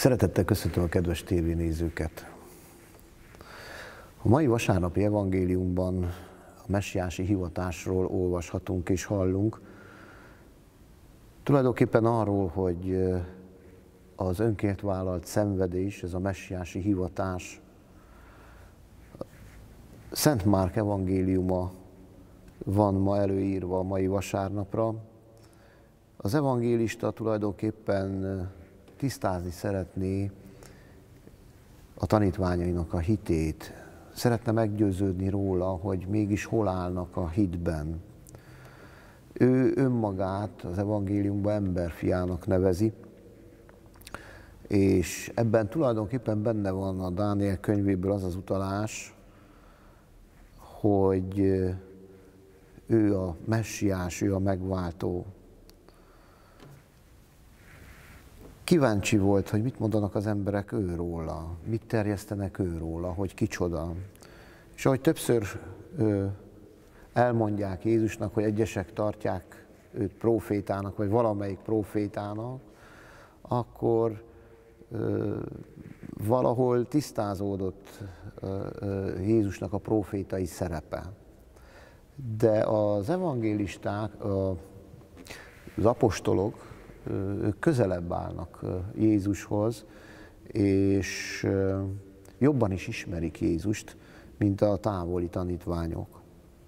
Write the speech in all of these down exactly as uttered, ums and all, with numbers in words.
Szeretettel köszöntöm a kedves tévénézőket! A mai vasárnapi evangéliumban a messiási hivatásról olvashatunk és hallunk. Tulajdonképpen arról, hogy az önként vállalt szenvedés, ez a messiási hivatás, Szent Márk evangéliuma van ma előírva a mai vasárnapra. Az evangélista tulajdonképpen tisztázni szeretné a tanítványainak a hitét. Szeretne meggyőződni róla, hogy mégis hol állnak a hitben. Ő önmagát az evangéliumban emberfiának nevezi, és ebben tulajdonképpen benne van a Dániel könyvéből az az utalás, hogy ő a messiás, ő a megváltó. Kíváncsi volt, hogy mit mondanak az emberek őróla, mit terjesztenek őróla, hogy kicsoda. És ahogy többször ö, elmondják Jézusnak, hogy egyesek tartják őt prófétának, vagy valamelyik prófétának, akkor ö, valahol tisztázódott ö, ö, Jézusnak a prófétai szerepe. De az evangélisták, a, az apostolok, ők közelebb állnak Jézushoz, és jobban is ismerik Jézust, mint a távoli tanítványok.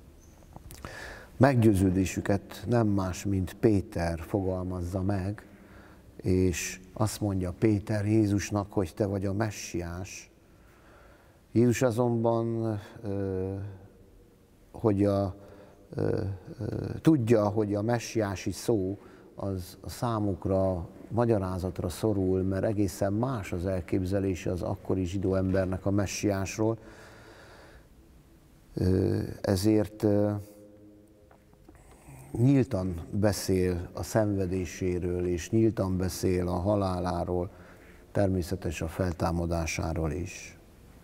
Meggyőződésüket nem más, mint Péter fogalmazza meg, és azt mondja Péter Jézusnak, hogy te vagy a messiás. Jézus azonban, hogy a, tudja, hogy a messiási szó az a számukra magyarázatra szorul, mert egészen más az elképzelése az akkori zsidó embernek a messiásról. Ezért nyíltan beszél a szenvedéséről, és nyíltan beszél a haláláról, természetesen a feltámadásáról is.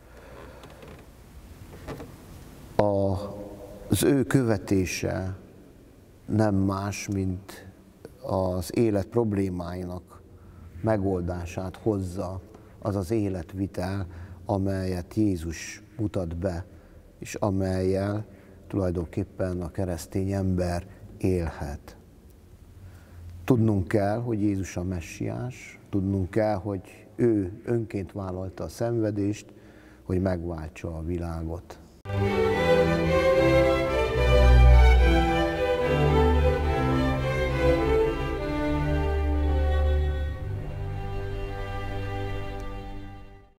A, az ő követése nem más, mint az élet problémáinak megoldását hozza, az az életvitel, amelyet Jézus mutat be, és amellyel tulajdonképpen a keresztény ember élhet. Tudnunk kell, hogy Jézus a messiás, tudnunk kell, hogy ő önként vállalta a szenvedést, hogy megváltsa a világot.